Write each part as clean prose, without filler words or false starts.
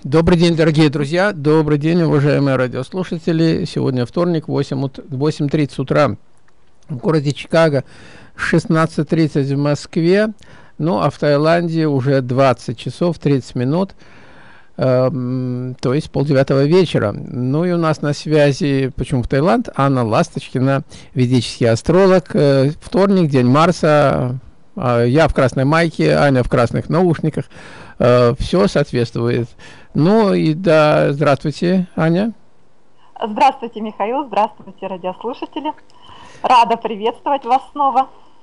Добрый день, дорогие друзья, добрый день, уважаемые радиослушатели. Сегодня вторник, 8:30 утра в городе Чикаго, 16:30 в Москве, ну а в Таиланде уже 20 часов 30 минут, то есть полдевятого вечера. Ну и у нас на связи, почему в Таиланд, Анна Ласточкина, ведический астролог. Вторник, день Марса, я в красной майке, Аня в красных наушниках. Все соответствует. Ну и да, здравствуйте, Аня. Здравствуйте, Михаил, здравствуйте, радиослушатели. Рада приветствовать вас снова.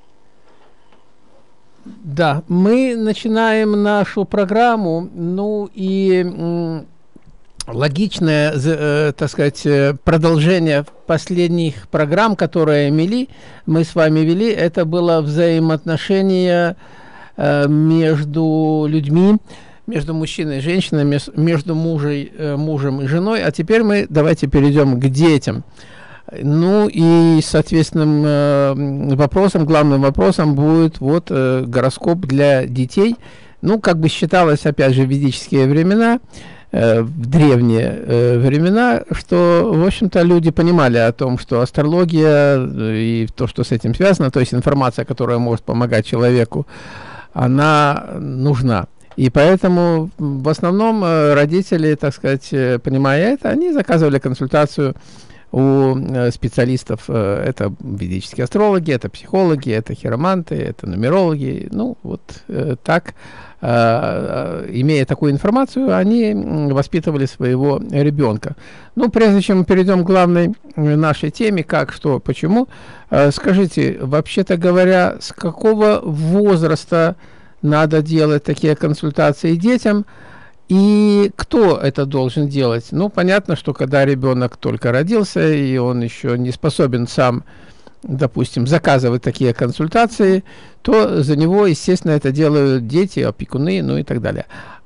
Да, мы начинаем нашу программу, ну и логичное, так сказать, продолжение последних программ, которые мы с вами вели, это было взаимоотношения между людьми, между мужчиной и женщиной, между мужем и женой. А теперь мы давайте перейдем к детям. Ну и, соответственно, главным вопросом будет вот гороскоп для детей. Ну, как бы считалось, опять же, в ведические времена, в древние времена, что, в общем-то, люди понимали о том, что астрология и то, что с этим связано, то есть информация, которая может помогать человеку, она нужна. И поэтому в основном родители, так сказать, понимая это, они заказывали консультацию у специалистов. Это ведические астрологи, это психологи, это хироманты, это нумерологи. Ну, вот так, имея такую информацию, они воспитывали своего ребенка. Ну, прежде чем мы перейдем к главной нашей теме, как, что, почему, скажите, вообще-то говоря, с какого возраста надо делать такие консультации детям, и кто это должен делать? Ну, понятно, что когда ребенок только родился, и он еще не способен сам, допустим, заказывать такие консультации, то за него, естественно, это делают дети, опекуны, ну и так далее.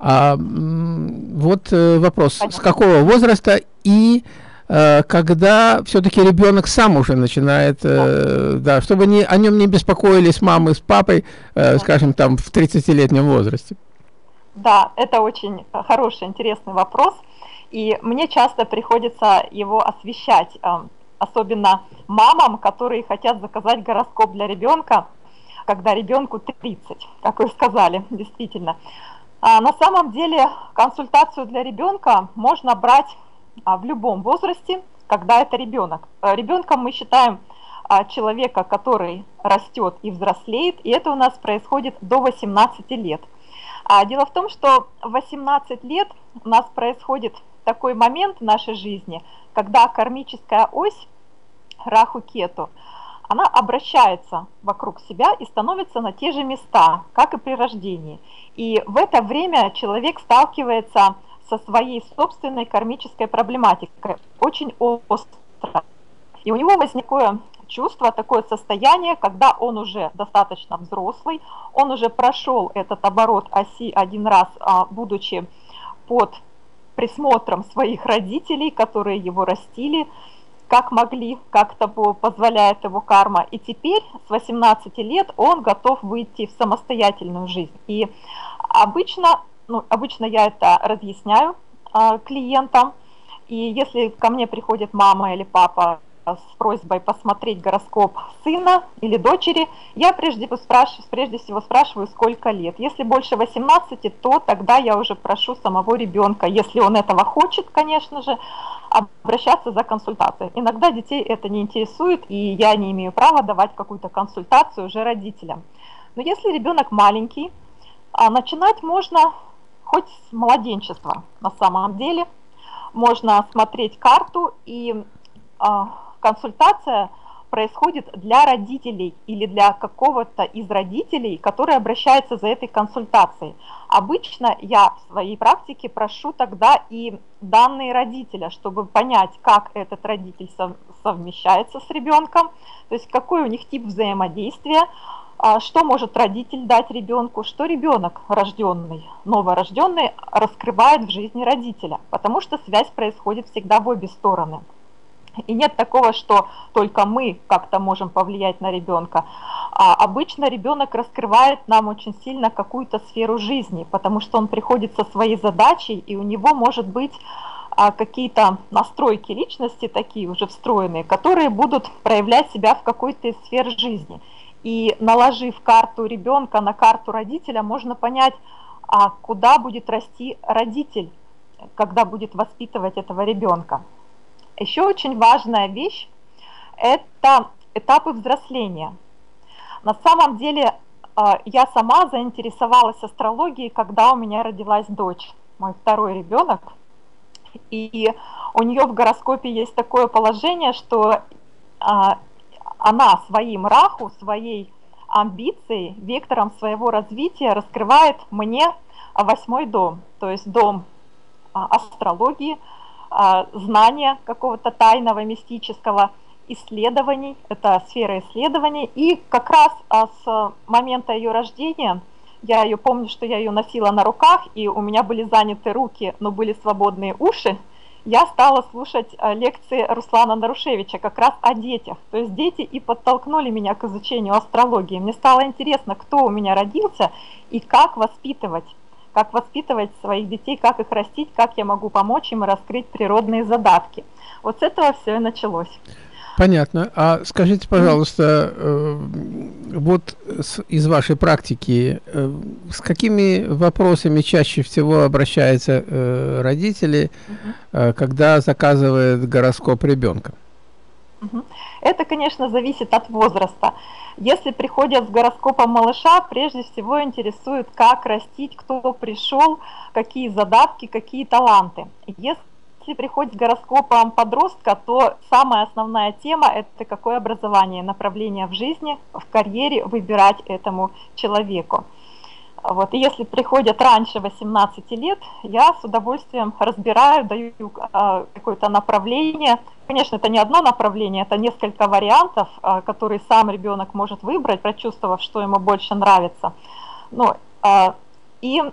Вот вопрос, с какого возраста и когда все-таки ребенок сам уже начинает, да, чтобы о нем не беспокоились мамы с папой, скажем, там в 30-летнем возрасте. Да, это очень хороший, интересный вопрос, и мне часто приходится его освещать, особенно мамам, которые хотят заказать гороскоп для ребенка, когда ребенку 30, как вы сказали, действительно. На самом деле консультацию для ребенка можно брать в любом возрасте, когда это ребенок. Ребенком мы считаем человека, который растет и взрослеет, и это у нас происходит до 18 лет. Дело в том, что в 18 лет у нас происходит такой момент в нашей жизни, когда кармическая ось Раху-Кету, она обращается вокруг себя и становится на те же места, как и при рождении. И в это время человек сталкивается со своей собственной кармической проблематикой, очень остро. И у него возникает чувство, такое состояние, когда он уже достаточно взрослый, он уже прошел этот оборот оси один раз, будучи под присмотром своих родителей, которые его растили, как могли, как того позволяет его карма. И теперь с 18 лет он готов выйти в самостоятельную жизнь. И обычно я это разъясняю клиентам, и если ко мне приходит мама или папа с просьбой посмотреть гороскоп сына или дочери, я прежде всего спрашиваю, сколько лет. Если больше 18, то тогда я уже прошу самого ребенка, если он этого хочет, конечно же, обращаться за консультацией. Иногда детей это не интересует, и я не имею права давать какую-то консультацию уже родителям. Но если ребенок маленький, начинать можно хоть с младенчества на самом деле. Можно смотреть карту, и консультация происходит для родителей или для какого-то из родителей, который обращается за этой консультацией. Обычно я в своей практике прошу тогда и данные родителя, чтобы понять, как этот родитель совмещается с ребенком, то есть какой у них тип взаимодействия, что может родитель дать ребенку, что ребенок рожденный, новорожденный раскрывает в жизни родителя, потому что связь происходит всегда в обе стороны. И нет такого, что только мы как-то можем повлиять на ребенка. А обычно ребенок раскрывает нам очень сильно какую-то сферу жизни, потому что он приходит со своей задачей, и у него может быть какие-то настройки личности такие уже встроенные, которые будут проявлять себя в какой-то из сфер жизни. И наложив карту ребенка на карту родителя, можно понять, куда будет расти родитель, когда будет воспитывать этого ребенка. Еще очень важная вещь – это этапы взросления. На самом деле я сама заинтересовалась астрологией, когда у меня родилась дочь, мой второй ребенок. И у нее в гороскопе есть такое положение, что она своим раху, своей амбицией, вектором своего развития раскрывает мне 8-й дом, то есть дом астрологии, знания какого-то тайного, мистического, исследований, это сфера исследований. И как раз с момента ее рождения, я ее помню, что я ее носила на руках, и у меня были заняты руки, но были свободные уши, я стала слушать лекции Руслана Нарушевича как раз о детях. То есть дети и подтолкнули меня к изучению астрологии. Мне стало интересно, кто у меня родился и как воспитывать своих детей, как их растить, как я могу помочь им раскрыть природные задатки. Вот с этого все и началось. Понятно. А скажите, пожалуйста, вот из вашей практики, с какими вопросами чаще всего обращаются родители, когда заказывают гороскоп ребенка? Это, конечно, зависит от возраста. Если приходят с гороскопом малыша, прежде всего интересует, как растить, кто пришел, какие задатки, какие таланты. Если приходит с гороскопом подростка, то самая основная тема – это какое образование, направление в жизни, в карьере выбирать этому человеку. Вот. И если приходят раньше 18 лет, я с удовольствием разбираю, даю какое-то направление. Конечно, это не одно направление, это несколько вариантов, которые сам ребенок может выбрать, прочувствовав, что ему больше нравится. И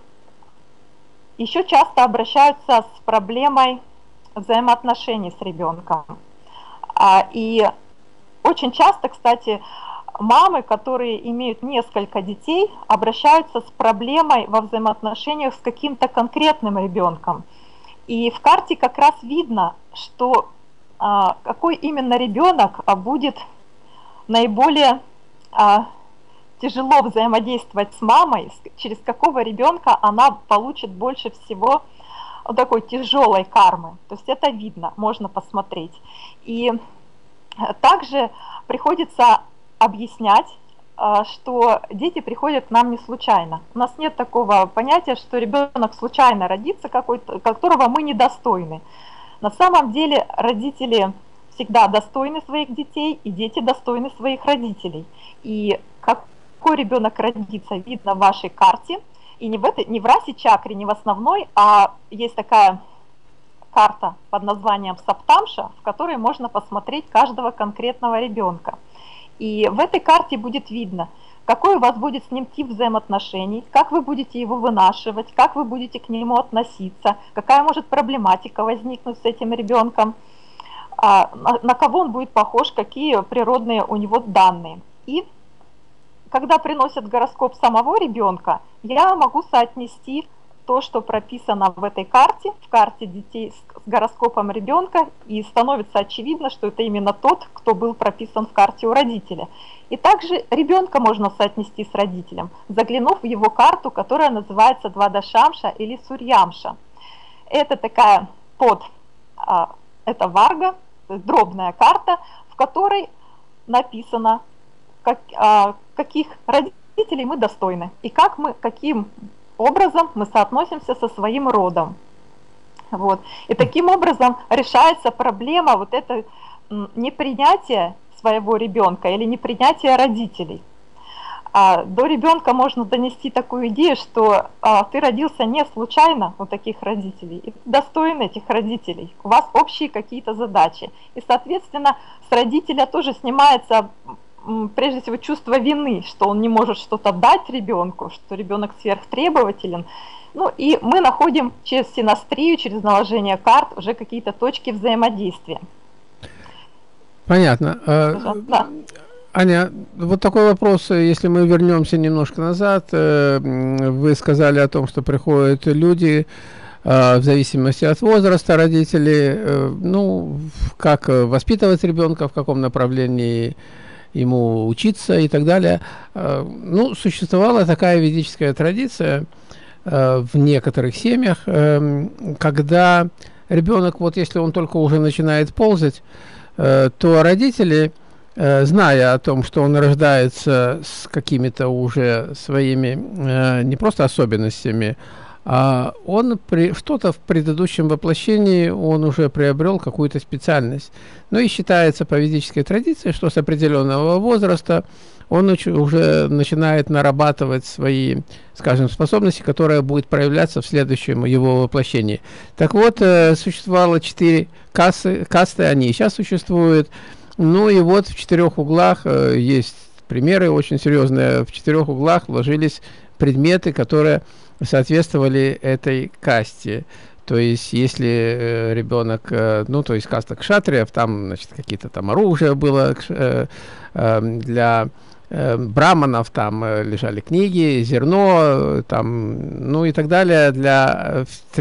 еще часто обращаются с проблемой взаимоотношений с ребенком. И очень часто, кстати, мамы, которые имеют несколько детей, обращаются с проблемой во взаимоотношениях с каким-то конкретным ребенком. И в карте как раз видно, что какой именно ребенок будет наиболее тяжело взаимодействовать с мамой, через какого ребенка она получит больше всего вот такой тяжелой кармы. То есть это видно, можно посмотреть. И также приходится объяснять, что дети приходят к нам не случайно. У нас нет такого понятия, что ребенок случайно родится, которого мы недостойны. На самом деле родители всегда достойны своих детей, и дети достойны своих родителей. И какой ребенок родится, видно в вашей карте. И не в расе чакре, не в основной, а есть такая карта под названием Саптамша, в которой можно посмотреть каждого конкретного ребенка. И в этой карте будет видно, какой у вас будет с ним тип взаимоотношений, как вы будете его вынашивать, как вы будете к нему относиться, какая может проблематика возникнуть с этим ребенком, на кого он будет похож, какие природные у него данные. И когда приносят гороскоп самого ребенка, я могу соотнести то, что прописано в этой карте, в карте детей с гороскопом ребенка, и становится очевидно, что это именно тот, кто был прописан в карте у родителя. И также ребенка можно соотнести с родителем, заглянув в его карту, которая называется Двадашамша или Сурьямша. Это такая это варга, дробная карта, в которой написано, каких родителей мы достойны и каким образом мы соотносимся со своим родом. Вот. И таким образом решается проблема вот это непринятия своего ребенка или непринятия родителей. До ребенка можно донести такую идею, что ты родился не случайно у таких родителей, и ты достоин этих родителей, у вас общие какие-то задачи. И, соответственно, с родителя тоже снимается прежде всего чувство вины, что он не может что-то дать ребенку, что ребенок сверхтребователен. Ну и мы находим через синастрию, через наложение карт уже какие-то точки взаимодействия. Понятно. Да. Аня, вот такой вопрос, если мы вернемся немножко назад, вы сказали о том, что приходят люди, в зависимости от возраста родителей, ну, как воспитывать ребенка, в каком направлении ему учиться и так далее. Ну, существовала такая ведическая традиция в некоторых семьях, когда ребенок, вот если он только уже начинает ползать, то родители, зная о том, что он рождается с какими-то уже своими не просто особенностями, а он что-то в предыдущем воплощении он уже приобрел какую-то специальность. Ну и считается по ведической традиции, что с определенного возраста он уже начинает нарабатывать свои, скажем, способности, которые будут проявляться в следующем его воплощении. Так вот, существовало 4 касты, они и сейчас существуют. Ну и вот в 4 углах есть примеры очень серьезные. В 4 углах вложились предметы, которые соответствовали этой касте. То есть, если ребенок, ну, то есть каста кшатриев, там, значит, какие-то там оружия было для браманов, там лежали книги, зерно, там, ну и так далее для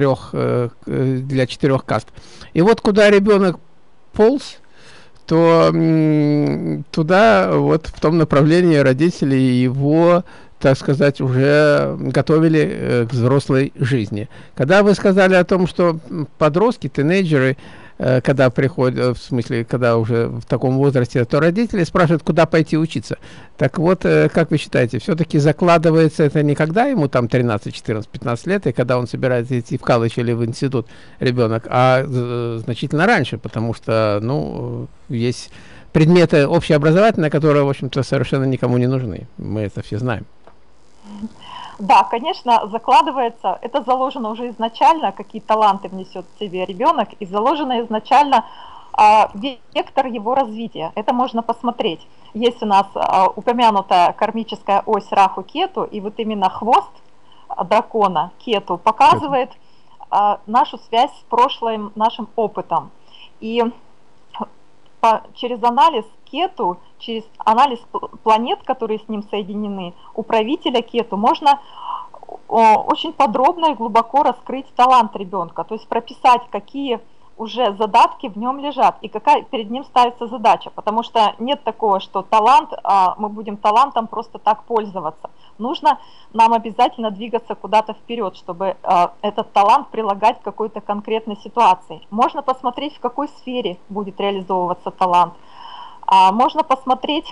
4 каст. И вот куда ребенок полз, то туда, вот в том направлении родители его, так сказать, уже готовили к взрослой жизни. Когда вы сказали о том, что подростки, тинейджеры, когда приходят, в смысле, когда уже в таком возрасте, то родители спрашивают, куда пойти учиться. Так вот, как вы считаете, все-таки закладывается это не когда ему там 13, 14, 15 лет, и когда он собирается идти в колледж или в институт ребенок, а значительно раньше, потому что, ну, есть предметы общеобразовательные, которые, в общем-то, совершенно никому не нужны. Мы это все знаем. Да, конечно, закладывается, это заложено уже изначально, какие таланты внесет в себе ребенок, и заложено изначально вектор его развития. Это можно посмотреть. Есть у нас упомянутая кармическая ось Раху-Кету, и вот именно хвост дракона Кету показывает нашу связь с прошлым нашим опытом. И через анализ Кету, через анализ планет, которые с ним соединены, у правителя Кету можно очень подробно и глубоко раскрыть талант ребенка, то есть прописать, какие уже задатки в нем лежат и какая перед ним ставится задача, потому что нет такого, что талант, мы будем талантом просто так пользоваться. Нужно нам обязательно двигаться куда-то вперед, чтобы этот талант прилагать к какой-то конкретной ситуации. Можно посмотреть, в какой сфере будет реализовываться талант. Можно посмотреть,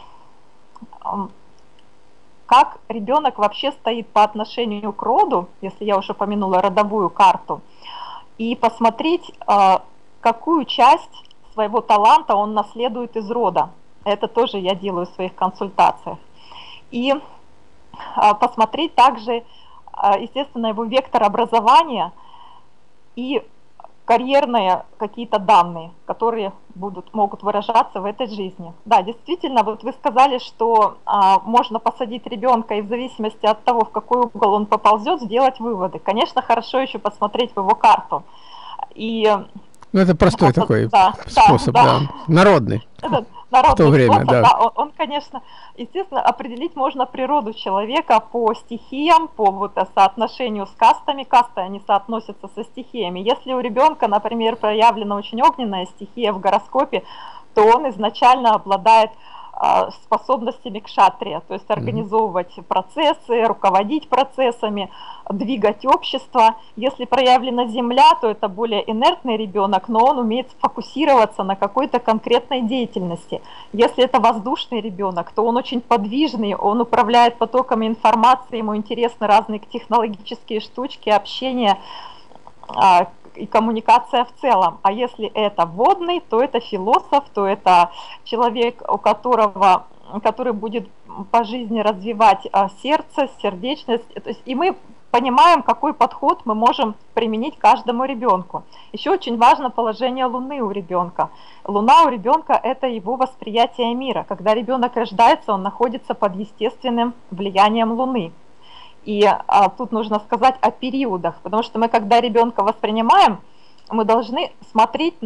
как ребенок вообще стоит по отношению к роду, если я уже упомянула родовую карту, и посмотреть, какую часть своего таланта он наследует из рода. Это тоже я делаю в своих консультациях. И посмотреть также, естественно, его вектор образования и карьерные какие-то данные, которые могут выражаться в этой жизни. Да, действительно, вот вы сказали, что можно посадить ребенка и в зависимости от того, в какой угол он поползет, сделать выводы. Конечно, хорошо еще посмотреть в его карту. И ну, это простой такой способ, да. Народный. Народный в то время, способ, да. Он, конечно, естественно, определить можно природу человека по стихиям, по вот соотношению с кастами. Касты, они соотносятся со стихиями. Если у ребенка, например, проявлена очень огненная стихия в гороскопе, то он изначально обладает способностями кшатрия, то есть организовывать процессы, руководить процессами, двигать общество. Если проявлена земля, то это более инертный ребенок, но он умеет сфокусироваться на какой-то конкретной деятельности. Если это воздушный ребенок, то он очень подвижный, он управляет потоками информации, ему интересны разные технологические штучки, общение и коммуникация в целом. А если это водный, то это философ, то это человек, который будет по жизни развивать сердце, сердечность. То есть, и мы понимаем, какой подход мы можем применить каждому ребенку. Еще очень важно положение Луны у ребенка. Луна у ребенка – это его восприятие мира. Когда ребенок рождается, он находится под естественным влиянием Луны. И тут нужно сказать о периодах, потому что мы, когда ребенка воспринимаем, мы должны смотреть на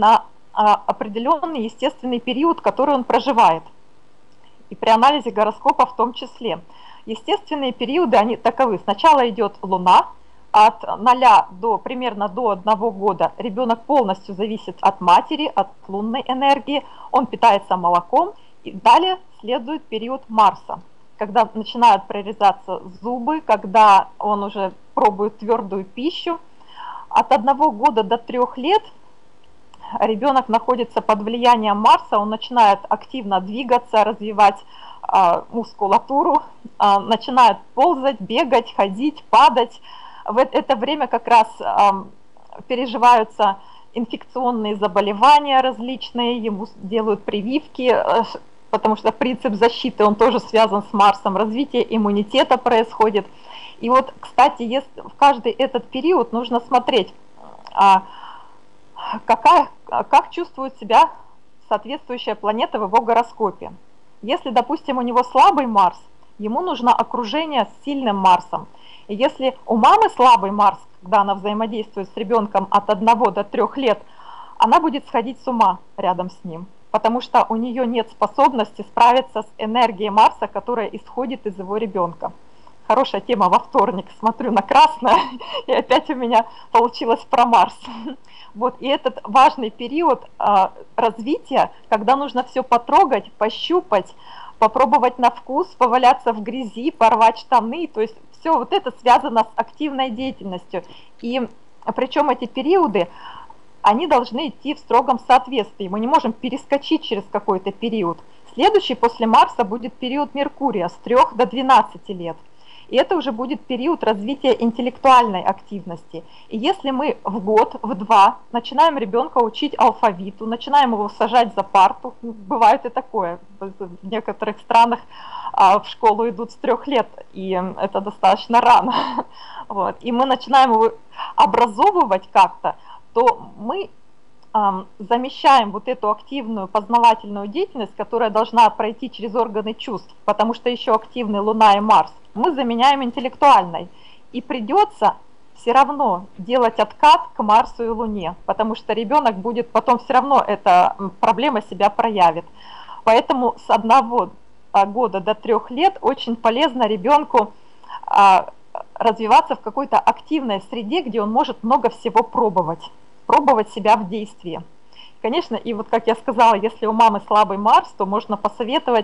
определенный естественный период, который он проживает, и при анализе гороскопа в том числе. Естественные периоды, они таковы. Сначала идет Луна, от 0 до примерно до 1 года ребенок полностью зависит от матери, от лунной энергии, он питается молоком, и далее следует период Марса, когда начинают прорезаться зубы, когда он уже пробует твердую пищу. От 1 года до 3 лет ребенок находится под влиянием Марса, он начинает активно двигаться, развивать мускулатуру, начинает ползать, бегать, ходить, падать. В это время как раз переживаются инфекционные заболевания различные, ему делают прививки, потому что принцип защиты, он тоже связан с Марсом, развитие иммунитета происходит. И вот, кстати, если в каждый этот период нужно смотреть, как чувствует себя соответствующая планета в его гороскопе. Если, допустим, у него слабый Марс, ему нужно окружение с сильным Марсом. И если у мамы слабый Марс, когда она взаимодействует с ребенком от 1 до 3 лет, она будет сходить с ума рядом с ним, потому что у нее нет способности справиться с энергией Марса, которая исходит из его ребенка. Хорошая тема во вторник, смотрю на красное, и опять у меня получилось про Марс. Вот, и этот важный период развития, когда нужно все потрогать, пощупать, попробовать на вкус, поваляться в грязи, порвать штаны, то есть все вот это связано с активной деятельностью. И причем эти периоды, они должны идти в строгом соответствии, мы не можем перескочить через какой-то период. Следующий после Марса будет период Меркурия с 3 до 12 лет. И это уже будет период развития интеллектуальной активности. И если мы в год, в 2 начинаем ребенка учить алфавиту, начинаем его сажать за парту, бывает и такое, в некоторых странах в школу идут с 3 лет, и это достаточно рано, вот. И мы начинаем его образовывать как-то, то мы замещаем вот эту активную познавательную деятельность, которая должна пройти через органы чувств, потому что еще активны Луна и Марс, мы заменяем интеллектуальной. И придется все равно делать откат к Марсу и Луне, потому что ребенок будет потом все равно, эта проблема себя проявит. Поэтому с 1 года до 3 лет очень полезно ребенку развиваться в какой-то активной среде, где он может много всего пробовать себя в действии. Конечно, и вот как я сказала, если у мамы слабый Марс, то можно посоветовать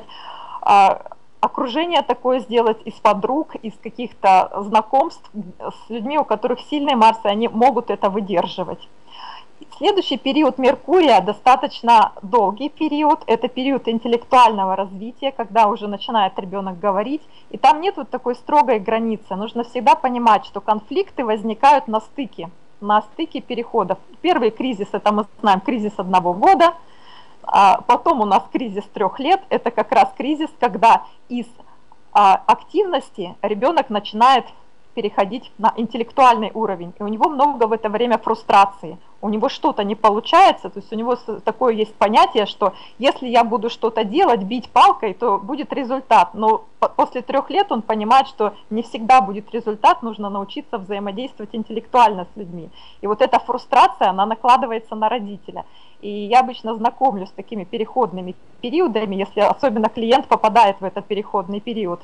окружение такое сделать из подруг, из каких-то знакомств с людьми, у которых сильный Марс, и они могут это выдерживать. Следующий период Меркурия достаточно долгий период, это период интеллектуального развития, когда уже начинает ребенок говорить, и там нет вот такой строгой границы. Нужно всегда понимать, что конфликты возникают на стыке переходов. Первый кризис, это мы знаем, кризис 1 года, потом у нас кризис 3 лет, это как раз кризис, когда из активности ребенок начинает переходить на интеллектуальный уровень, и у него много в это время фрустрации, у него что-то не получается, то есть у него такое есть понятие, что если я буду что-то делать, бить палкой, то будет результат, но после 3 лет он понимает, что не всегда будет результат, нужно научиться взаимодействовать интеллектуально с людьми, и вот эта фрустрация, она накладывается на родителя, и я обычно знакомлюсь с такими переходными периодами, если особенно клиент попадает в этот переходный период.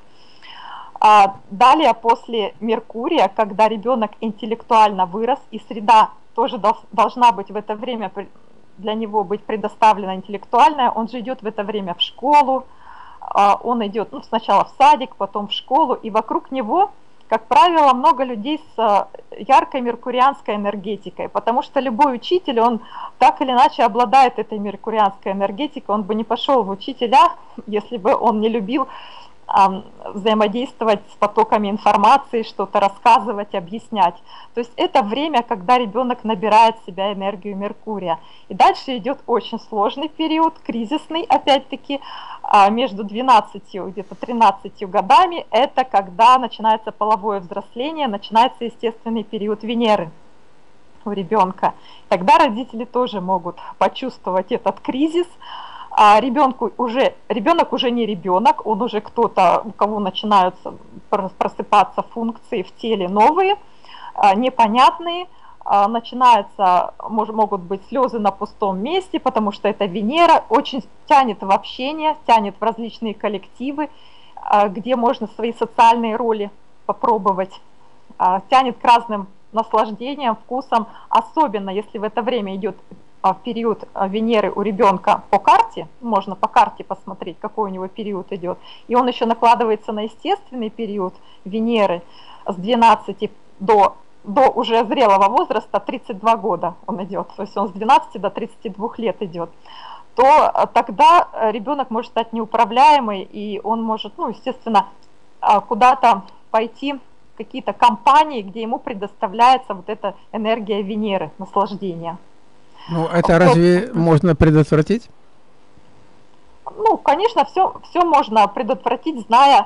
Далее, после Меркурия, когда ребенок интеллектуально вырос, и среда тоже должна быть в это время для него быть предоставлена интеллектуальная, он же идет в это время в школу, он идет сначала в садик, потом в школу, и вокруг него, как правило, много людей с яркой меркурианской энергетикой, потому что любой учитель, он так или иначе обладает этой меркурианской энергетикой, он бы не пошел в учителя, если бы он не любил взаимодействовать с потоками информации, что-то рассказывать, объяснять. То есть это время, когда ребенок набирает в себя энергию Меркурия. И дальше идет очень сложный период, кризисный, опять-таки, между 12 где-то 13 годами. Это когда начинается половое взросление, начинается естественный период Венеры у ребенка. Тогда родители тоже могут почувствовать этот кризис. Ребенок уже не ребенок, он уже кто-то, у кого начинают просыпаться функции в теле новые, непонятные, начинается, могут быть слезы на пустом месте, потому что это Венера, очень тянет в общение, тянет в различные коллективы, где можно свои социальные роли попробовать, тянет к разным наслаждениям, вкусам, особенно если в это время идет период Венеры у ребенка по карте, можно по карте посмотреть, какой у него период идет, и он еще накладывается на естественный период Венеры с 12 до уже зрелого возраста, 32 года он идет, то есть он с 12 до 32 лет идет, то тогда ребенок может стать неуправляемый, и он может, ну, естественно, куда-то пойти в какие-то компании, где ему предоставляется вот эта энергия Венеры, наслаждения. Ну, это разве можно предотвратить? Ну, конечно, все можно предотвратить, зная,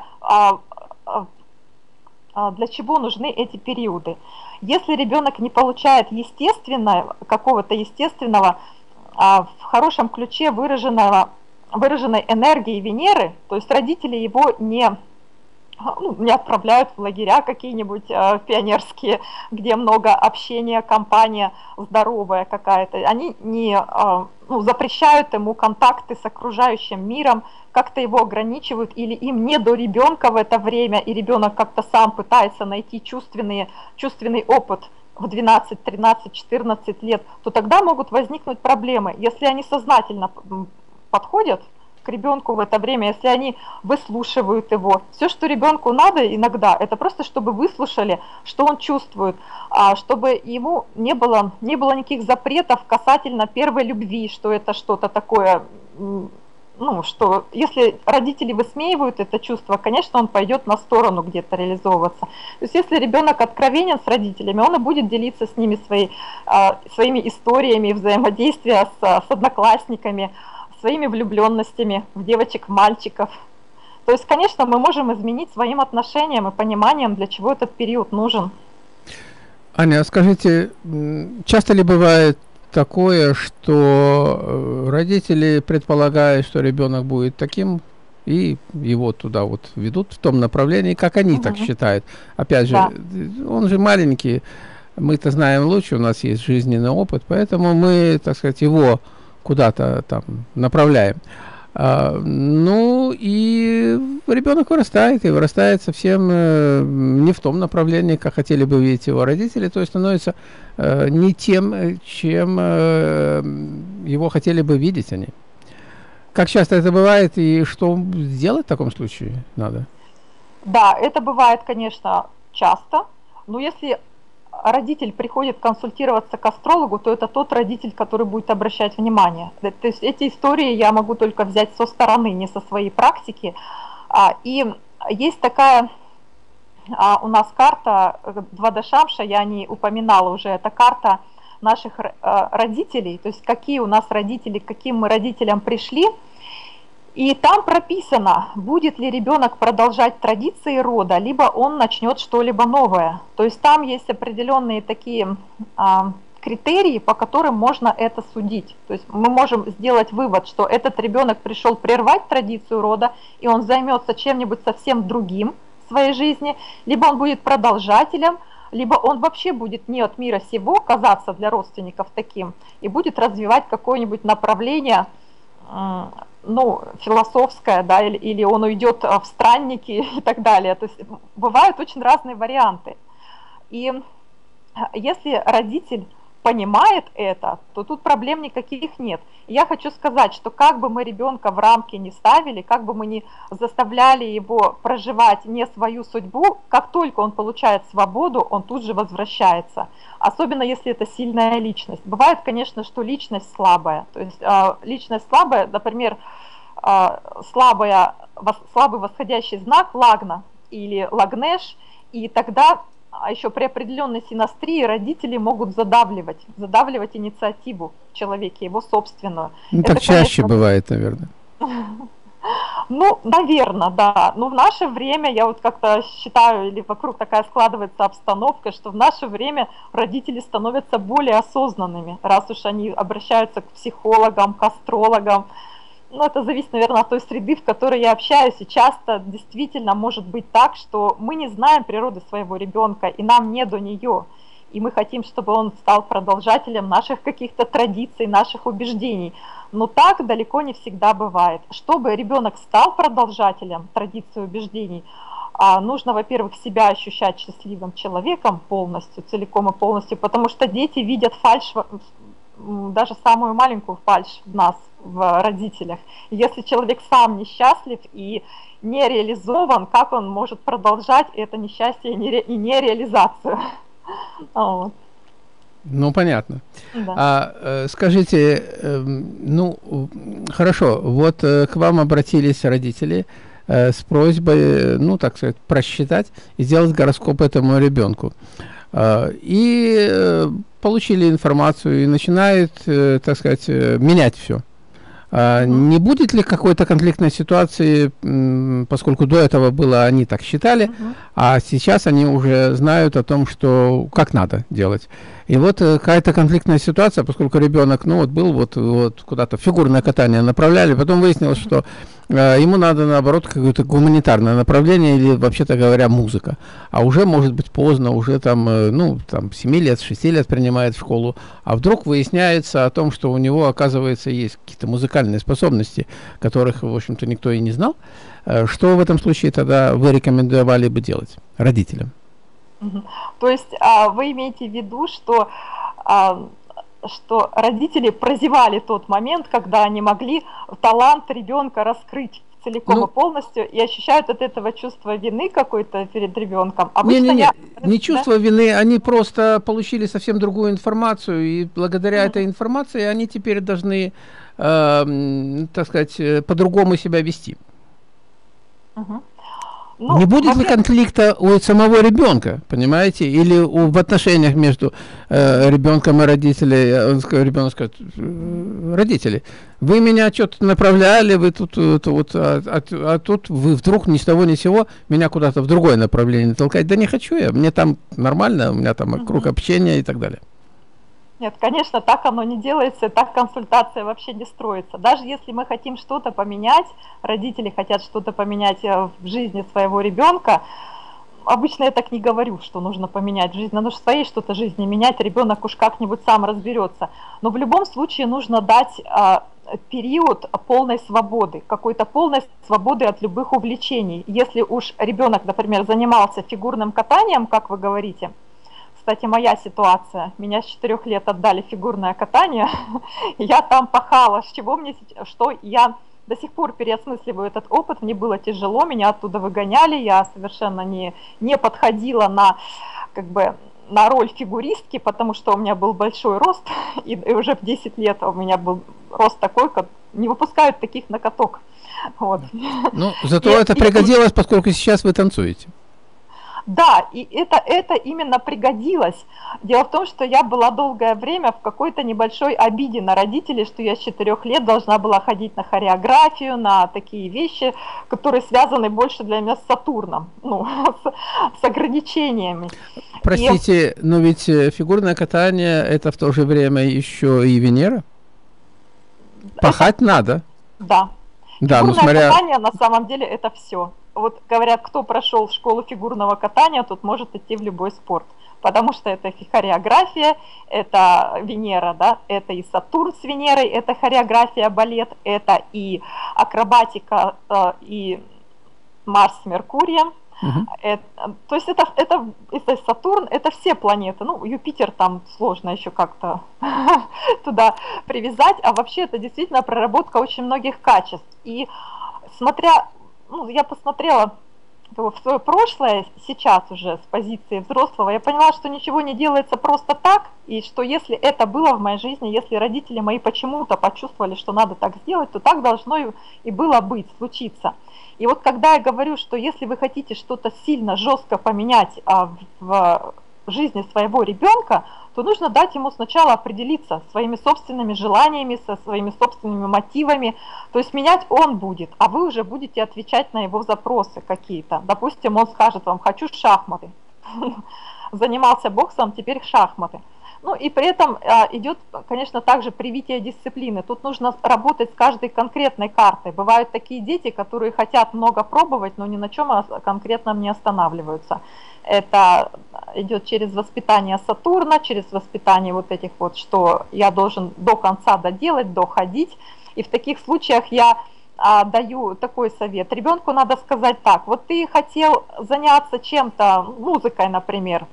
для чего нужны эти периоды. Если ребенок не получает какого-то естественного, в хорошем ключе выраженной энергии Венеры, то есть родители его не отправляют в лагеря какие-нибудь пионерские, где много общения, компания здоровая какая-то. Они не запрещают ему контакты с окружающим миром, как-то его ограничивают, или им не до ребенка в это время, и ребенок как-то сам пытается найти чувственный опыт в 12, 13, 14 лет, то тогда могут возникнуть проблемы. Если они сознательно подходят к ребенку в это время, если они выслушивают его. Все, что ребенку надо иногда, это просто чтобы выслушали, что он чувствует, чтобы ему не было никаких запретов касательно первой любви, что это что-то такое, что если родители высмеивают это чувство, конечно, он пойдет на сторону где-то реализовываться. То есть если ребенок откровенен с родителями, он и будет делиться с ними своими историями взаимодействия с одноклассниками, своими влюбленностями в девочек, в мальчиков. То есть, конечно, мы можем изменить своим отношением и пониманием, для чего этот период нужен. Аня, скажите, часто ли бывает такое, что родители предполагают, что ребенок будет таким, и его туда вот ведут в том направлении, как они так считают? Опять же, он же маленький, мы-то знаем лучше, у нас есть жизненный опыт, поэтому мы, так сказать, его куда-то там направляем. Ну и ребенок вырастает совсем не в том направлении, как хотели бы видеть его родители, то есть становится не тем, чем его хотели бы видеть они. Как часто это бывает и что сделать в таком случае надо? Да, это бывает, конечно, часто, но если родитель приходит консультироваться к астрологу, то это тот родитель, который будет обращать внимание. То есть эти истории я могу только взять со стороны, не со своей практики. И есть такая у нас карта Двадашамша, я не упоминала уже, это карта наших родителей, то есть какие у нас родители, к каким мы родителям пришли. И там прописано, будет ли ребенок продолжать традиции рода, либо он начнет что-либо новое. То есть там есть определенные такие критерии, по которым можно это судить. То есть мы можем сделать вывод, что этот ребенок пришел прервать традицию рода, и он займется чем-нибудь совсем другим в своей жизни, либо он будет продолжателем, либо он вообще будет не от мира сего казаться для родственников таким, и будет развивать какое-нибудь направление, философское, да, или он уйдет в странники и так далее. То есть бывают очень разные варианты. И если родитель понимает это, то тут проблем никаких нет. И я хочу сказать, что как бы мы ребенка в рамки не ставили, как бы мы не заставляли его проживать не свою судьбу, как только он получает свободу, он тут же возвращается. Особенно если это сильная личность. Бывает, конечно, что личность слабая. То есть личность слабая, например, слабый восходящий знак лагна или лагнеш, и тогда еще при определенной синастрии родители могут задавливать инициативу в человеке, его собственную. Ну, это, так чаще конечно, бывает, наверное. Ну, наверное, да. Но в наше время, я вот как-то считаю, или вокруг такая складывается обстановка, что в наше время родители становятся более осознанными, раз уж они обращаются к психологам, к астрологам. Ну, это зависит, наверное, от той среды, в которой я общаюсь, и часто действительно может быть так, что мы не знаем природы своего ребенка, и нам не до нее. и мы хотим, чтобы он стал продолжателем наших каких-то традиций, наших убеждений. Но так далеко не всегда бывает. Чтобы ребенок стал продолжателем традиций и убеждений, нужно, во-первых, себя ощущать счастливым человеком полностью, целиком и полностью, потому что дети видят фальшь, даже самую маленькую фальшь в нас, в родителях. Если человек сам несчастлив и не реализован, как он может продолжать это несчастье и нереализацию? Вот. Ну, понятно. Да. Скажите, ну, хорошо, вот к вам обратились родители с просьбой, ну, так сказать, просчитать и сделать гороскоп этому ребенку. И получили информацию и начинают, так сказать, менять все. Не будет ли какой-то конфликтной ситуации, поскольку до этого было, они так считали, а сейчас они уже знают о том, что как надо делать. И вот какая-то конфликтная ситуация, поскольку ребенок, ну вот был вот куда-то фигурное катание направляли, потом выяснилось, что ему надо наоборот какое-то гуманитарное направление или, вообще-то говоря, музыка. А уже может быть поздно, уже там, ну, там 7 лет, 6 лет принимает в школу, а вдруг выясняется о том, что у него, оказывается, есть какие-то музыкальные способности, которых, в общем-то, никто и не знал. Что в этом случае тогда вы рекомендовали бы делать родителям? То есть вы имеете в виду, что родители прозевали тот момент, когда они могли талант ребенка раскрыть целиком и полностью, и ощущают от этого чувство вины какой-то перед ребенком. Не чувство вины, они просто получили совсем другую информацию, и благодаря этой информации они теперь должны, так сказать, по-другому себя вести. Ну, не будет ли конфликта у самого ребенка, понимаете, или в отношениях между ребенком и родителями? Ребенок скажет: родители, вы меня что-то направляли, вы тут, а тут вы вдруг ни с того ни с сего меня куда-то в другое направление толкать. Да не хочу я, мне там нормально, у меня там круг общения и так далее. Нет, конечно, так оно не делается, так консультация вообще не строится. Даже если мы хотим что-то поменять, родители хотят что-то поменять в жизни своего ребенка, обычно я так не говорю, что нужно поменять в жизни, надо же своей что-то в жизни менять, ребенок уж как-нибудь сам разберется. Но в любом случае нужно дать период полной свободы, какой-то полной свободы от любых увлечений. Если уж ребенок, например, занимался фигурным катанием, как вы говорите, кстати, моя ситуация. Меня с 4 лет отдали в фигурное катание. Я там пахала. Что я до сих пор переосмысливаю этот опыт. Мне было тяжело, меня оттуда выгоняли. Я совершенно не подходила на роль фигуристки, потому что у меня был большой рост. И уже в 10 лет у меня был рост такой, как не выпускают таких на каток. Вот. Ну, зато это пригодилось, поскольку сейчас вы танцуете. Да, и это именно пригодилось. Дело в том, что я была долгое время в какой-то небольшой обиде на родителей, что я с 4 лет должна была ходить на хореографию, на такие вещи, которые связаны больше для меня с Сатурном, ну, с ограничениями. Простите, но ведь фигурное катание – это в то же время еще и Венера? Пахать надо. Да. Да, фигурное катание на самом деле это все. Вот говорят, кто прошел школу фигурного катания, тот может идти в любой спорт. Потому что это хореография, это Венера, да, это и Сатурн с Венерой, это хореография, балет, это и акробатика, и Марс с Меркурием. То есть это Сатурн, это все планеты. Ну, Юпитер там сложно еще как-то туда привязать, а вообще это действительно проработка очень многих качеств. И я посмотрела в свое прошлое, сейчас уже с позиции взрослого, я поняла, что ничего не делается просто так, и что если это было в моей жизни, если родители мои почему-то почувствовали, что надо так сделать, то так должно и было быть, случиться. И вот когда я говорю, что если вы хотите что-то сильно, жестко поменять в жизни своего ребенка, то нужно дать ему сначала определиться своими собственными желаниями, со своими собственными мотивами. То есть менять он будет, а вы уже будете отвечать на его запросы какие-то. Допустим, он скажет вам: хочу шахматы. Занимался боксом, теперь шахматы. Ну и при этом идет, конечно, также привитие дисциплины. Тут нужно работать с каждой конкретной картой. Бывают такие дети, которые хотят много пробовать, но ни на чем конкретном не останавливаются. Это идет через воспитание Сатурна, через воспитание вот этих вот, что я должен до конца доделать, доходить. И в таких случаях я даю такой совет. Ребенку надо сказать так: вот ты хотел заняться чем-то, музыкой, например,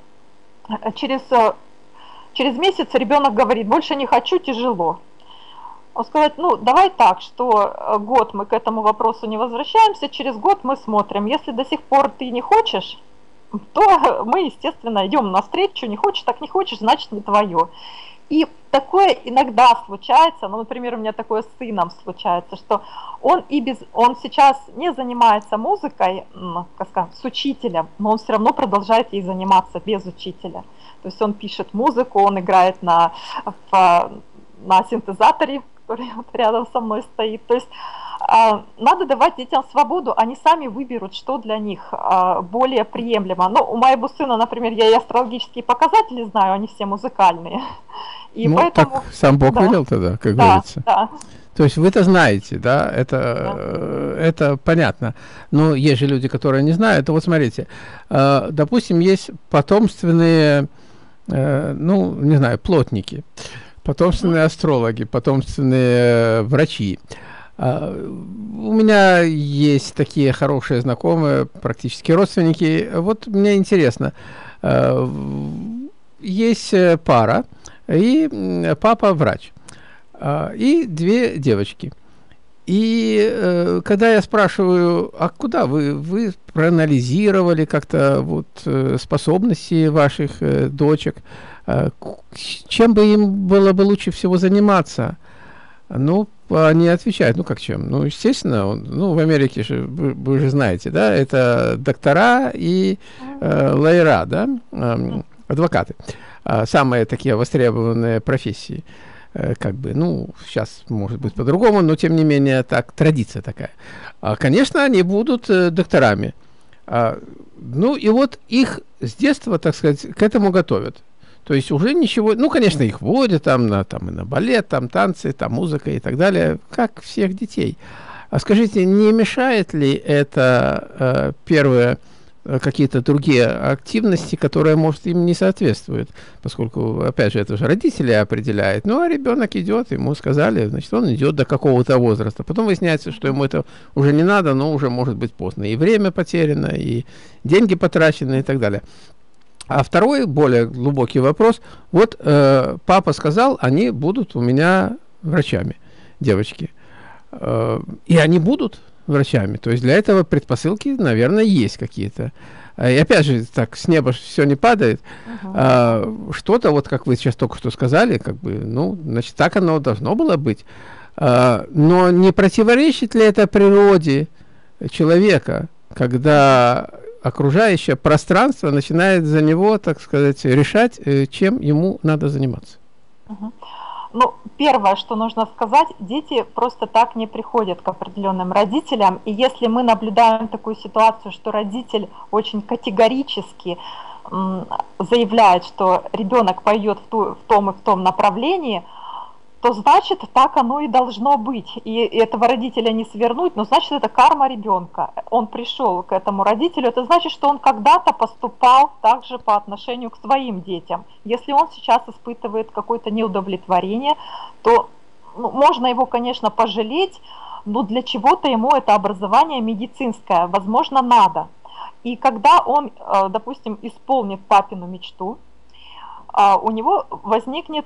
через месяц ребенок говорит: больше не хочу, тяжело. Он сказать: ну давай так, что год мы к этому вопросу не возвращаемся, через год мы смотрим. Если до сих пор ты не хочешь, то мы, естественно, идем навстречу. Не хочешь, так не хочешь, значит не твое. И такое иногда случается, ну, например, у меня такое с сыном случается, что он сейчас не занимается музыкой, как сказать, с учителем, но он все равно продолжает ей заниматься без учителя. То есть он пишет музыку, он играет на синтезаторе, который вот рядом со мной стоит. То есть надо давать детям свободу, они сами выберут, что для них более приемлемо. Ну, у моего сына, например, я и астрологические показатели знаю, они все музыкальные. И ну, поэтому, так сам Бог велел тогда, как говорится. Да. То есть вы-то знаете, да, это понятно. Но есть же люди, которые не знают. Вот смотрите, допустим, есть потомственные, ну, не знаю, плотники, потомственные астрологи, потомственные врачи. У меня есть такие хорошие знакомые, практически родственники. Вот мне интересно, есть пара, и папа врач, и две девочки. И когда я спрашиваю: а куда вы проанализировали как-то вот способности ваших дочек, чем бы им было бы лучше всего заниматься? Ну, они отвечают: ну как чем? Ну, естественно, ну, в Америке же, вы же знаете, да, это доктора и лояра, да, адвокаты. Самые такие востребованные профессии. Как бы, ну, сейчас может быть по-другому, но тем не менее так, традиция такая. Конечно, они будут докторами. Ну, и вот их с детства, так сказать, к этому готовят. То есть уже ничего, ну, конечно, их водят там и на балет, там танцы, там музыка и так далее, как всех детей. А скажите, не мешает ли это первое какие-то другие активности, которые, может, им не соответствуют, поскольку, опять же, это же родители определяют. Ну, а ребенок идет, ему сказали, значит, он идет до какого-то возраста. Потом выясняется, что ему это уже не надо, но уже может быть поздно. И время потеряно, и деньги потрачены, и так далее. А второй, более глубокий вопрос. Вот папа сказал, они будут у меня врачами, девочки. И они будут врачами. То есть для этого предпосылки, наверное, есть какие-то. И опять же, так, с неба все не падает. Что-то, вот как вы сейчас только что сказали, как бы, ну, значит, так оно должно было быть. Но не противоречит ли это природе человека, когда окружающее пространство начинает за него, так сказать, решать, чем ему надо заниматься? Ну, первое, что нужно сказать: дети просто так не приходят к определенным родителям. И если мы наблюдаем такую ситуацию, что родитель очень категорически заявляет, что ребенок пойдет в том и в том направлении, то значит, так оно и должно быть. И этого родителя не свернуть, но значит, это карма ребенка. Он пришел к этому родителю, это значит, что он когда-то поступал также по отношению к своим детям. Если он сейчас испытывает какое-то неудовлетворение, то можно его, конечно, пожалеть, но для чего-то ему это образование медицинское, возможно, надо. И когда он, допустим, исполнит папину мечту, у него возникнет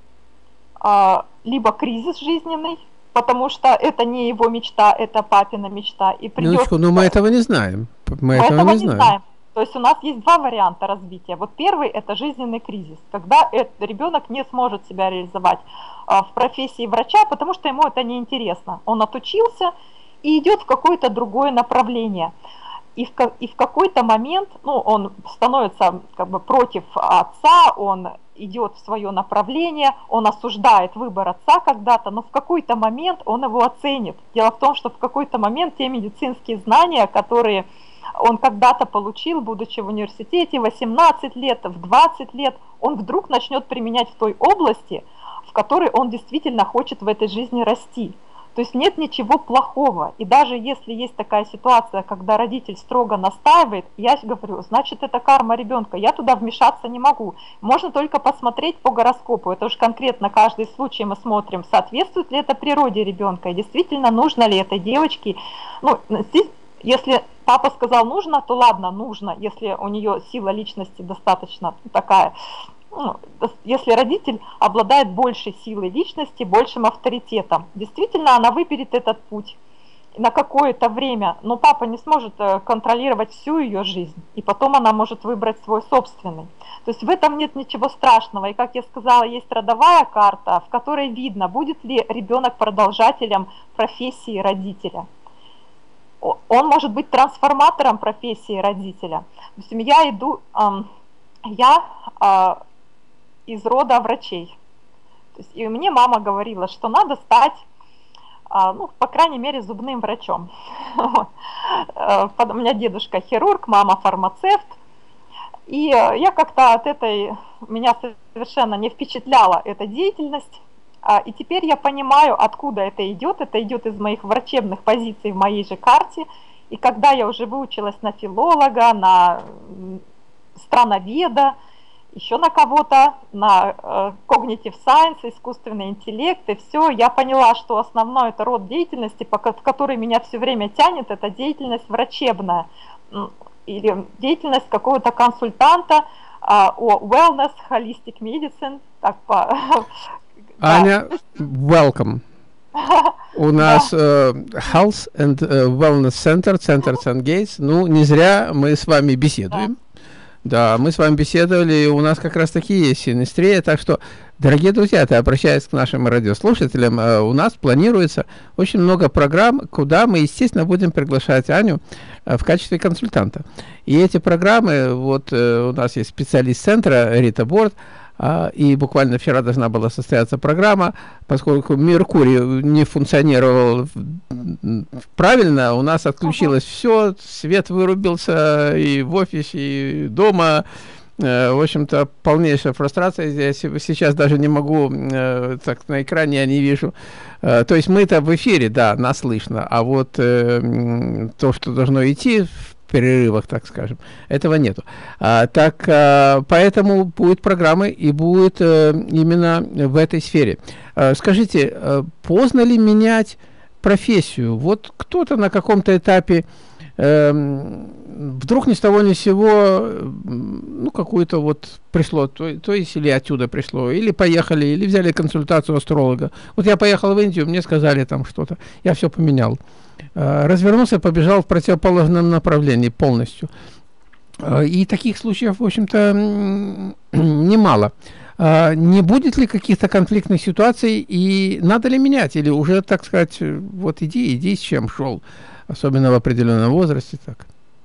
либо кризис жизненный, потому что это не его мечта, это папина мечта. И Минуточку, но мы этого не знаем. Мы этого не знаем. То есть у нас есть два варианта развития. Вот первый – это жизненный кризис, когда ребенок не сможет себя реализовать в профессии врача, потому что ему это неинтересно. Он отучился и идет в какое-то другое направление. И в какой-то момент, ну, он становится как бы против отца, он идет в свое направление, он осуждает выбор отца когда-то, но в какой-то момент он его оценит. Дело в том, что в какой-то момент те медицинские знания, которые он когда-то получил, будучи в университете, 18 лет, в 20 лет, он вдруг начнет применять в той области, в которой он действительно хочет в этой жизни расти. То есть нет ничего плохого. И даже если есть такая ситуация, когда родитель строго настаивает, я говорю, значит, это карма ребенка, я туда вмешаться не могу. Можно только посмотреть по гороскопу. Это уж конкретно каждый случай мы смотрим, соответствует ли это природе ребенка, и действительно нужно ли этой девочке. Ну, здесь, если папа сказал нужно, то ладно, нужно, если у нее сила личности достаточно такая. Ну, если родитель обладает большей силой личности, большим авторитетом, действительно она выберет этот путь на какое-то время, но папа не сможет контролировать всю ее жизнь, и потом она может выбрать свой собственный. То есть в этом нет ничего страшного, и, как я сказала, есть родовая карта, в которой видно, будет ли ребенок продолжателем профессии родителя. Он может быть трансформатором профессии родителя. Допустим, я из рода врачей. То есть, и мне мама говорила, что надо стать, ну, по крайней мере, зубным врачом. У меня дедушка хирург, мама фармацевт. И я как-то меня совершенно не впечатляла эта деятельность. И теперь я понимаю, откуда это идет. Это идет из моих врачебных позиций в моей же карте. И когда я уже выучилась на филолога, на страноведа, еще на кого-то, на cognitive science, искусственный интеллект, и все, я поняла, что основной это род деятельности, в который меня все время тянет, это деятельность врачебная, или деятельность какого-то консультанта о wellness, holistic medicine. Аня, welcome. У нас Health and Wellness Center, Центр Сан-Гейтс. Ну, не зря мы с вами беседуем. Да, мы с вами беседовали, и у нас как раз таки есть синестрия, так что, дорогие друзья, я обращаюсь к нашим радиослушателям, у нас планируется очень много программ, куда мы, естественно, будем приглашать Аню в качестве консультанта. И эти программы, вот у нас есть специалист центра Рита Борт, и буквально вчера должна была состояться программа, поскольку Меркурий не функционировал правильно, у нас отключилось все, свет вырубился и в офисе, и дома. В общем-то, полнейшая фрустрация. Я сейчас даже не могу, так на экране я не вижу. То есть мы-то в эфире, да, нас слышно, а вот то, что должно идти в перерывах, так скажем, этого нету. Поэтому будут программы и будет именно в этой сфере. Скажите, поздно ли менять профессию? Вот кто-то на каком-то этапе вдруг ни с того ни с сего, ну, какую-то вот пришло, то есть или отсюда пришло, или поехали, или взяли консультацию астролога. Вот я поехал в Индию, мне сказали там что-то, я все поменял. Развернулся, побежал в противоположном направлении полностью. И таких случаев, в общем-то, немало. Не будет ли каких-то конфликтных ситуаций, и надо ли менять, или уже, так сказать, вот иди с чем шел, особенно в определенном возрасте, так?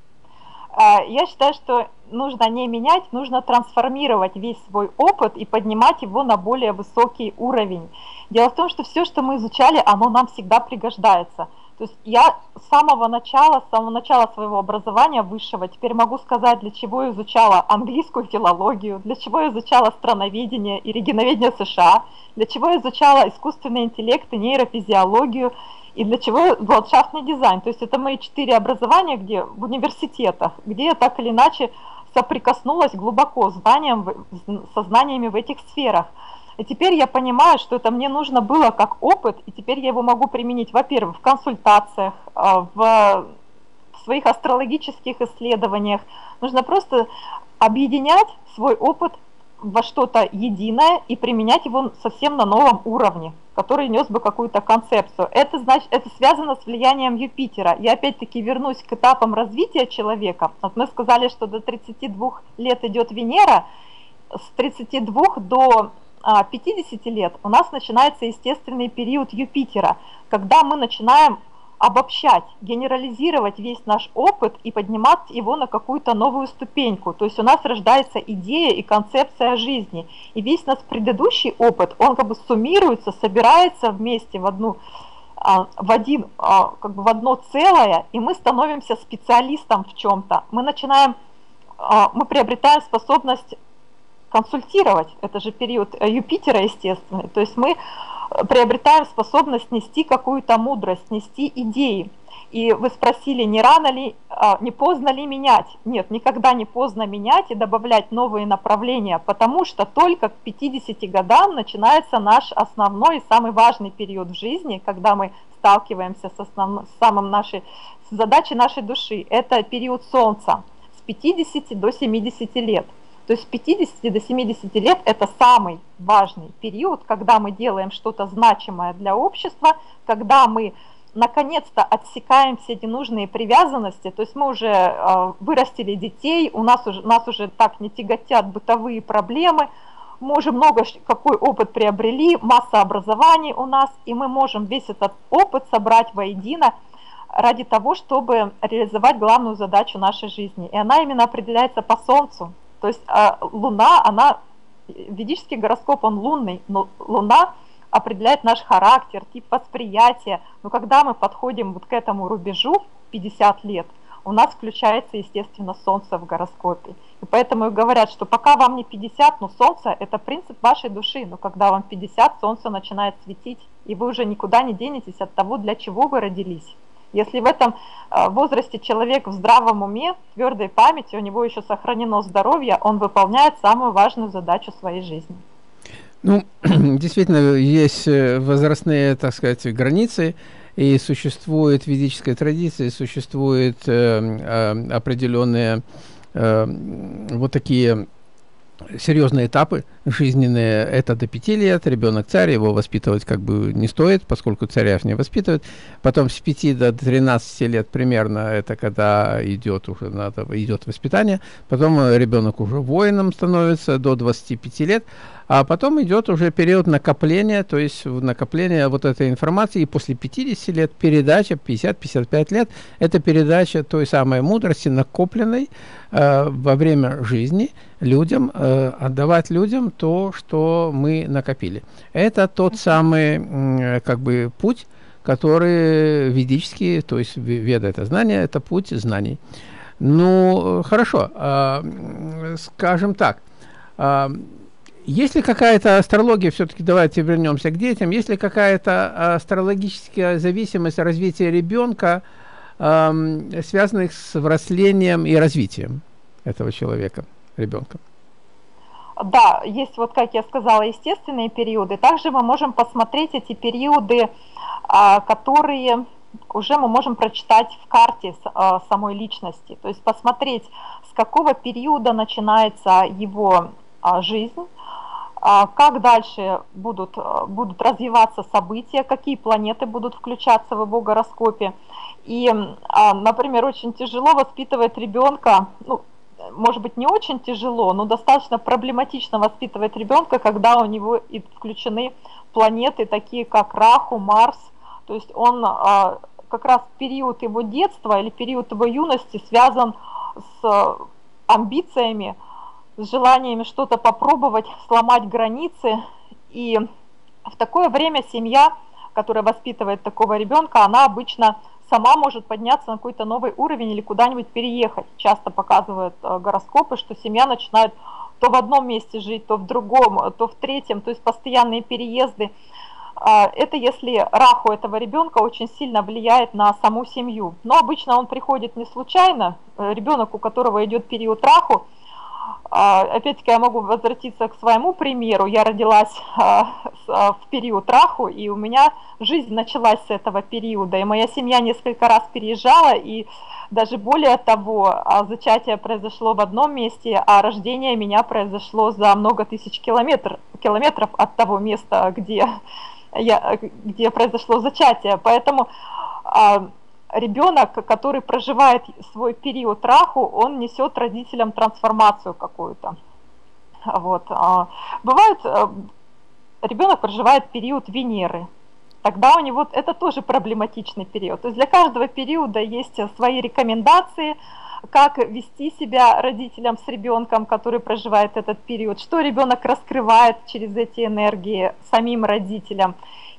Я считаю, что нужно не менять, нужно трансформировать весь свой опыт и поднимать его на более высокий уровень. Дело в том, что все, что мы изучали, оно нам всегда пригождается. То есть я с самого начала своего образования высшего теперь могу сказать, для чего я изучала английскую филологию, для чего я изучала страноведение и регионоведение США, для чего я изучала искусственный интеллект и нейрофизиологию, и для чего ландшафтный дизайн. То есть это мои 4 образования, где в университетах, где я так или иначе соприкоснулась глубоко со знаниями в этих сферах. И теперь я понимаю, что это мне нужно было как опыт, и теперь я его могу применить, во-первых, в консультациях, в своих астрологических исследованиях. Нужно просто объединять свой опыт во что-то единое и применять его совсем на новом уровне, который нес бы какую-то концепцию. Это значит, это связано с влиянием Юпитера. Я опять-таки вернусь к этапам развития человека. Вот мы сказали, что до 32 лет идет Венера, с 32 до 50 лет у нас начинается естественный период Юпитера, когда мы начинаем обобщать, генерализировать весь наш опыт и поднимать его на какую-то новую ступеньку. То есть у нас рождается идея и концепция жизни. И весь наш предыдущий опыт, он как бы суммируется, собирается вместе в как бы в одно целое, и мы становимся специалистом в чем-то. Мы приобретаем способность консультировать, это же период Юпитера, естественно, то есть мы приобретаем способность нести какую-то мудрость, нести идеи. И вы спросили, не поздно ли менять? Нет, никогда не поздно менять и добавлять новые направления, потому что только к 50 годам начинается наш основной и самый важный период в жизни, когда мы сталкиваемся с задачей нашей души. Это период Солнца с 50 до 70 лет. То есть с 50 до 70 лет это самый важный период, когда мы делаем что-то значимое для общества, когда мы наконец-то отсекаем все ненужные привязанности, то есть мы уже вырастили детей, нас уже так не тяготят бытовые проблемы, мы уже какой опыт приобрели, масса образований у нас, и мы можем весь этот опыт собрать воедино ради того, чтобы реализовать главную задачу нашей жизни. И она именно определяется по Солнцу. То есть Луна, ведический гороскоп, он лунный, но Луна определяет наш характер, тип восприятия. Но когда мы подходим вот к этому рубежу, 50 лет, у нас включается, естественно, Солнце в гороскопе. И поэтому и говорят, что пока вам не 50, но Солнце – это принцип вашей души. Но когда вам 50, Солнце начинает светить, и вы уже никуда не денетесь от того, для чего вы родились. Если в этом возрасте человек в здравом уме, твердой памяти, у него еще сохранено здоровье, он выполняет самую важную задачу своей жизни. Ну, действительно, есть возрастные, так сказать, границы, и существует ведическая традиция, существуют определенные вот такие серьезные этапы жизненные. Это до 5 лет, ребенок царь, его воспитывать как бы не стоит, поскольку царя не воспитывают. Потом с 5 до 13 лет примерно, это когда идет воспитание. Потом ребенок уже воином становится до 25 лет. А потом идет уже период накопления, то есть накопление вот этой информации, и после 50 лет передача, 50-55 лет, это передача той самой мудрости, накопленной во время жизни людям, отдавать людям то, что мы накопили. Это тот самый как бы путь, который ведический, то есть веда — это знание, это путь знаний. Ну, хорошо, скажем так, есть ли какая-то астрология, все-таки давайте вернемся к детям, есть ли какая-то астрологическая зависимость развития ребенка, связанных с взрослением и развитием этого человека, ребенка? Да, есть, вот как я сказала, естественные периоды. Также мы можем посмотреть эти периоды, которые уже мы можем прочитать в карте самой личности. То есть посмотреть, с какого периода начинается его жизнь, как дальше будут развиваться события, какие планеты будут включаться в его гороскопе. И, например, очень тяжело воспитывать ребенка, ну, может быть, не очень тяжело, но достаточно проблематично воспитывать ребенка, когда у него и включены планеты, такие как Раху, Марс. То есть он как раз период его детства или период его юности связан с амбициями, с желаниями что-то попробовать, сломать границы. И в такое время семья, которая воспитывает такого ребенка, она обычно сама может подняться на какой-то новый уровень или куда-нибудь переехать. Часто показывают гороскопы, что семья начинает то в одном месте жить, то в другом, то в третьем, то есть постоянные переезды. Это если Раху этого ребенка очень сильно влияет на саму семью. Но обычно он приходит не случайно. Ребенок, у которого идет период Раху, опять-таки я могу возвратиться к своему примеру. Я родилась в период Раху, и у меня жизнь началась с этого периода. И моя семья несколько раз переезжала, и даже более того, зачатие произошло в одном месте, а рождение меня произошло за много тысяч километров от того места, где произошло зачатие. Поэтому ребенок, который проживает свой период Раху, он несет родителям трансформацию какую-то. Вот. Бывает, ребенок проживает период Венеры. Тогда у него это тоже проблематичный период. То есть для каждого периода есть свои рекомендации, как вести себя родителям с ребенком, который проживает этот период, что ребенок раскрывает через эти энергии самим родителям.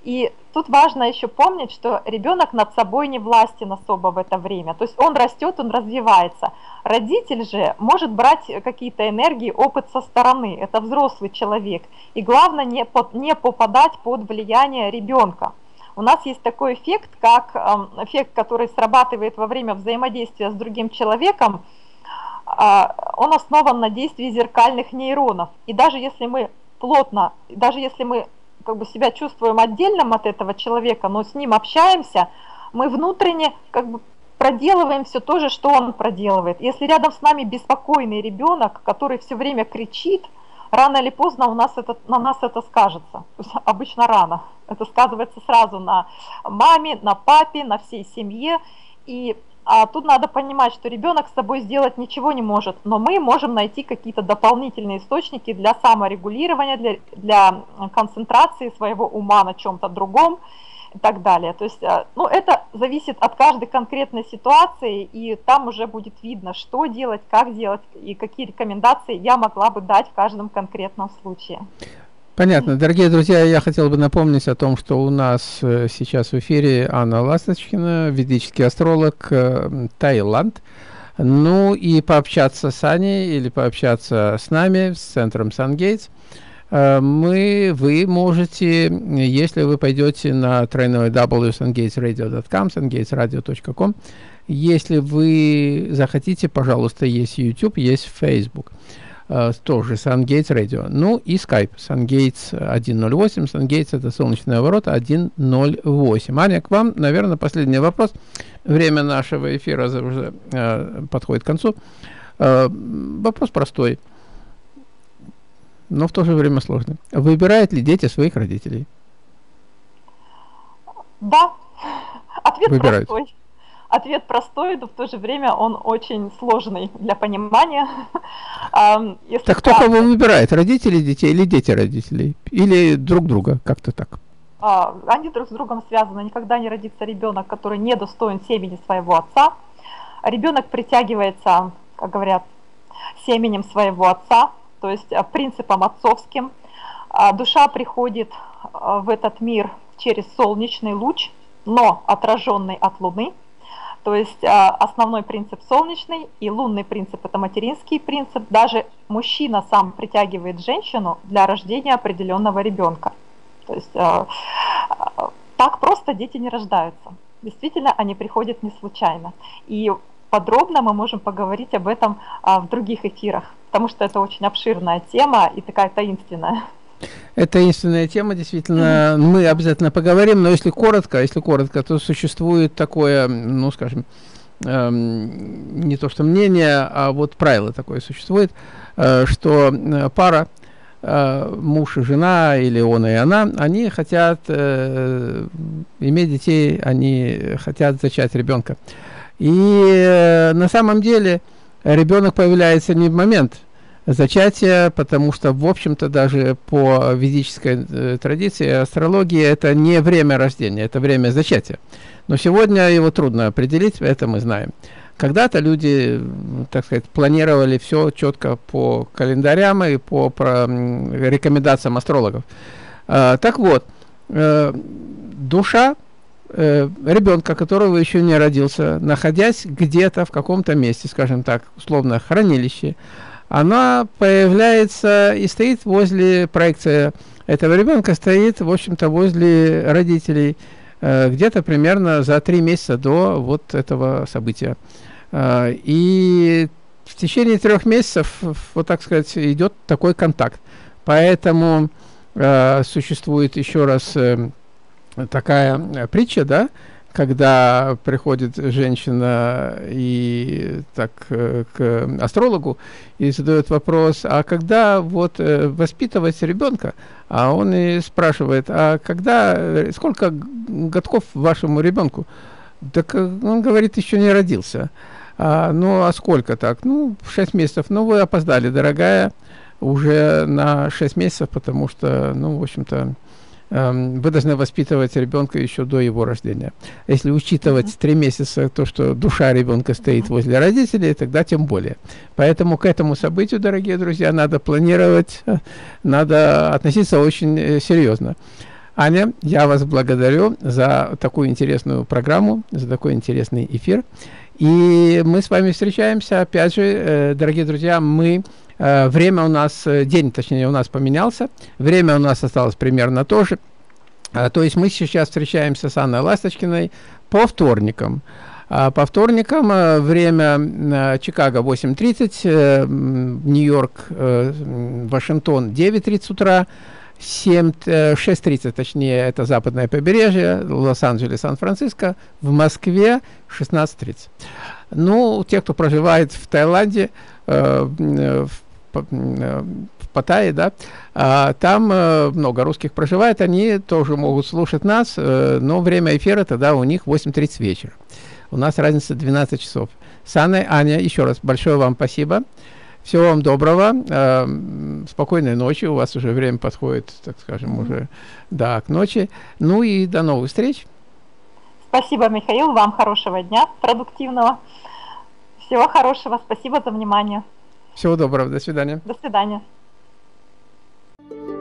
И тут важно еще помнить, что ребенок над собой не властен особо в это время. То есть он растет, он развивается. Родитель же может брать какие-то энергии, опыт со стороны. Это взрослый человек. И главное не попадать под влияние ребенка. У нас есть такой эффект, как эффект, который срабатывает во время взаимодействия с другим человеком. Он основан на действии зеркальных нейронов. И даже если мы как бы себя чувствуем отдельным от этого человека, но с ним общаемся, мы внутренне как бы проделываем все то же, что он проделывает. Если рядом с нами беспокойный ребенок, который все время кричит, рано или поздно на нас это скажется. То есть обычно рано. Это сказывается сразу на маме, на папе, на всей семье. А тут надо понимать, что ребенок с собой сделать ничего не может, но мы можем найти какие-то дополнительные источники для саморегулирования, для концентрации своего ума на чем-то другом и так далее. То есть, ну, это зависит от каждой конкретной ситуации, и там уже будет видно, что делать, как делать и какие рекомендации я могла бы дать в каждом конкретном случае. Понятно. Дорогие друзья, я хотел бы напомнить о том, что у нас сейчас в эфире Анна Ласточкина, ведический астролог, Таиланд. Ну и пообщаться с Аней или пообщаться с нами, с центром SunGates, вы можете, если вы пойдете на www.sungatesradio.com, sungatesradio.com, если вы захотите, пожалуйста, есть YouTube, есть Facebook. Тоже SunGates Radio. Ну и Skype. SunGates 108. SunGates — это солнечные ворота 108. Аня, к вам, наверное, последний вопрос. Время нашего эфира уже подходит к концу. Вопрос простой, но в то же время сложный. Выбирают ли дети своих родителей? Да. Ответ Выбирают. Простой. Ответ простой, но в то же время он очень сложный для понимания. Так кто кого выбирает? Родители детей или дети родителей? Или друг друга? Как-то так. Они друг с другом связаны. Никогда не родится ребенок, который не достоин семени своего отца. Ребенок притягивается, как говорят, семенем своего отца, то есть принципом отцовским. Душа приходит в этот мир через солнечный луч, но отраженный от Луны. То есть основной принцип солнечный, и лунный принцип — это материнский принцип. Даже мужчина сам притягивает женщину для рождения определенного ребенка. То есть так просто дети не рождаются. Действительно, они приходят не случайно. И подробно мы можем поговорить об этом в других эфирах, потому что это очень обширная тема и такая таинственная. Это таинственная тема, действительно, мы обязательно поговорим, но если коротко, то существует такое, ну, скажем, не то что мнение, а вот правило такое существует, что пара, муж и жена, или он и она, они хотят иметь детей, они хотят зачать ребенка. И на самом деле ребенок появляется не в момент зачатия, потому что, в общем-то, даже по ведической традиции астрологии это не время рождения, это время зачатия. Но сегодня его трудно определить, это мы знаем. Когда-то люди, так сказать, планировали все четко по календарям и по рекомендациям астрологов. Так вот, душа ребенка, которого еще не родился, находясь где-то в каком-то месте, скажем так, условно, хранилище, она появляется и стоит возле, проекция этого ребенка стоит, в общем-то, возле родителей, где-то примерно за 3 месяца до вот этого события. И в течение 3 месяцев, вот так сказать, идет такой контакт. Поэтому существует еще раз такая притча, да, когда приходит женщина и так к астрологу и задает вопрос, а когда вот воспитывать ребенка, а он и спрашивает, а когда, сколько годков вашему ребенку? Так он говорит, еще не родился. Ну, а сколько так? Ну, 6 месяцев. Ну, вы опоздали, дорогая, уже на 6 месяцев, потому что, ну, в общем-то, вы должны воспитывать ребенка еще до его рождения. Если учитывать 3 месяца то, что душа ребенка стоит возле родителей, тогда тем более. Поэтому к этому событию, дорогие друзья, надо планировать, надо относиться очень серьезно. Аня, я вас благодарю за такую интересную программу, за такой интересный эфир. И мы с вами встречаемся, опять же, дорогие друзья, время у нас, день, точнее, у нас поменялся, время у нас осталось примерно то же. То есть мы сейчас встречаемся с Анной Ласточкиной по вторникам. По вторникам время Чикаго 8:30, Нью-Йорк, Вашингтон 9:30 утра, 6:30, точнее, это западное побережье, Лос-Анджелес, Сан-Франциско, в Москве 16:30. Ну, те, кто проживает в Таиланде, в Паттайе, да, там много русских проживает, они тоже могут слушать нас, но время эфира тогда у них 8:30 вечера. У нас разница 12 часов. С Анной, Аня, еще раз большое вам спасибо. Всего вам доброго, спокойной ночи, у вас уже время подходит, так скажем, уже, да, к ночи. Ну и до новых встреч. Спасибо, Михаил, вам хорошего дня, продуктивного. Всего хорошего, спасибо за внимание. Всего доброго, до свидания. До свидания.